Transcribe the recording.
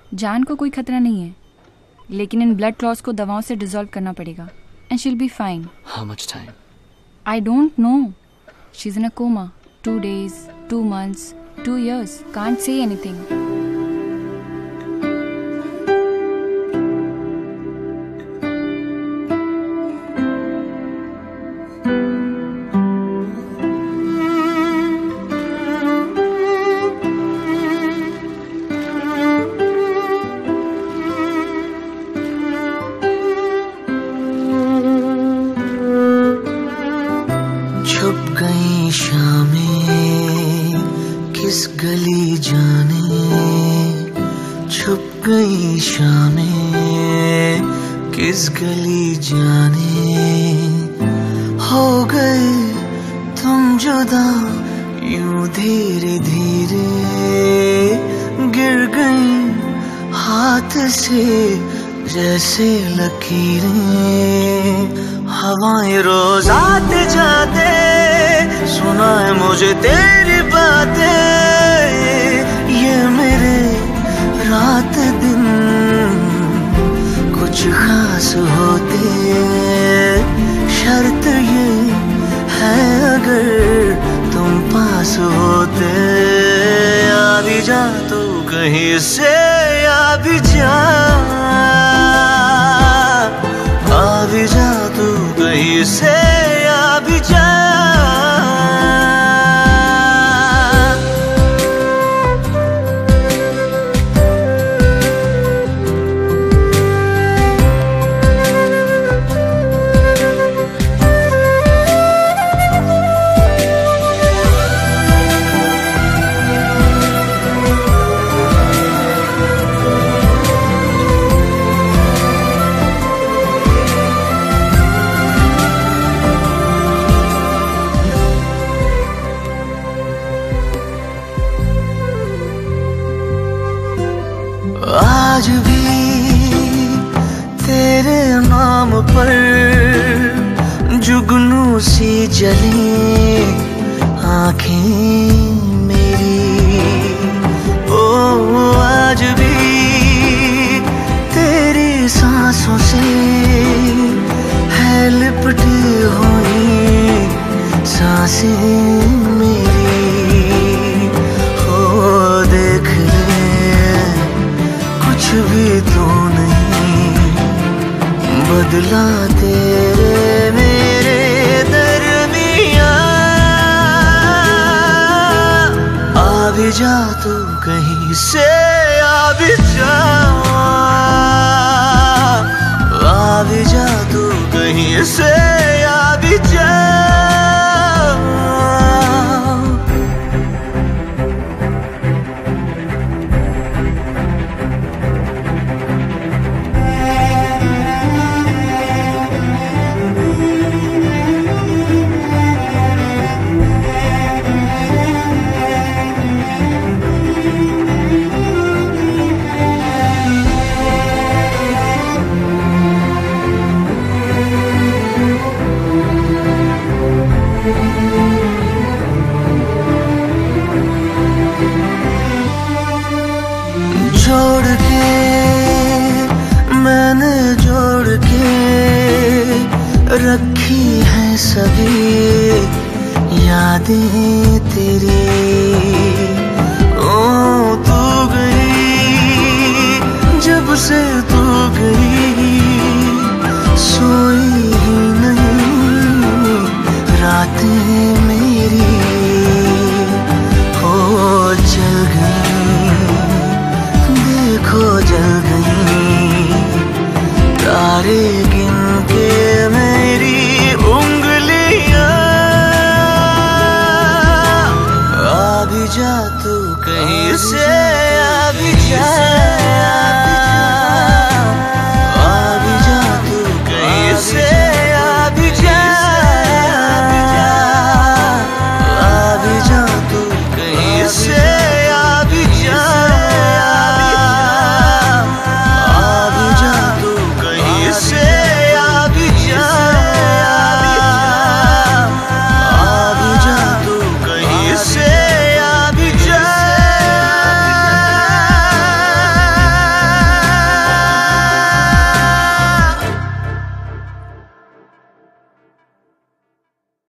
जान को कोई खतरा नहीं है, लेकिन इन ब्लड क्लॉट्स को दवाओं से डिसॉल्व करना पड़ेगा and she will be fine. How much time? I don't know. She's in a coma. 2 days, 2 months, 2 years. Can't say anything. छुप गई शामें किस गली जाने, छुप गई शामें किस गली जाने, हो गए तुम जुदा यूं धीरे धीरे, गिर गई हाथ से जैसे लकीरें, हवाएं रोज आते जाते सुना है मुझे तेरी बातें, ये मेरे रात दिन कुछ खास होते, शर्त ये है अगर तुम पास होते, आ भी जा तू कहीं से, आ भी जा, आ भी जा तू कहीं से, आ भी जा। आज भी तेरे नाम पर जुगनू सी जले आँखें मेरी, ओ आज भी तेरी सांसों से है लिपटी हुई सांसें मेरी, हो देख कुछ भी तो नहीं बदला तेरे मेरे दरमियां, आ भी जा तू कहीं से, आ भी जा, आ भी जा तू कहीं से, आ भी जा। जोड़ के मैंने जोड़ के रखी है सभी यादें तेरी, ओ तू गई जब से तू गई, सोई ही नहीं रातें मेरी, हो जल गई देखो जल गई तारे गिन के मेरी उंगलियां, आ भी जा तू कहीं से, आ भी जा।